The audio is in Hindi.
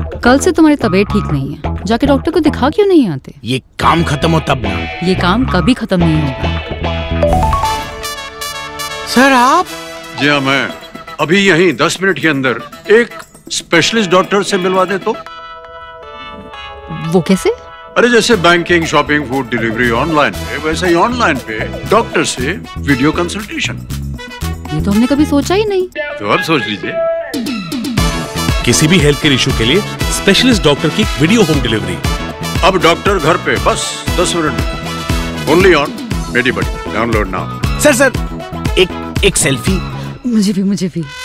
कल से तुम्हारी तबीयत ठीक नहीं है, जाके डॉक्टर को दिखा क्यों नहीं आते? ये काम खत्म हो तब ना। ये काम कभी खत्म नहीं होगा। सर आप? जी हाँ, मैं अभी यहीं 10 मिनट के अंदर एक स्पेशलिस्ट डॉक्टर से मिलवा दे तो। वो कैसे? अरे जैसे banking, shopping, food delivery online पे, वैसे ही ऑनलाइन पे डॉक्टर से वीडियो कंसल्टेशन। ये तो हमने कभी सोचा ही नहीं। तो अब सोच लीजिए। किसी भी हेल्थ केयर इशू के लिए स्पेशलिस्ट डॉक्टर की वीडियो होम डिलीवरी। अब डॉक्टर घर पे बस 10 minute. Only on MediBuddy. Download now. Sir एक सेल्फी। मुझे भी।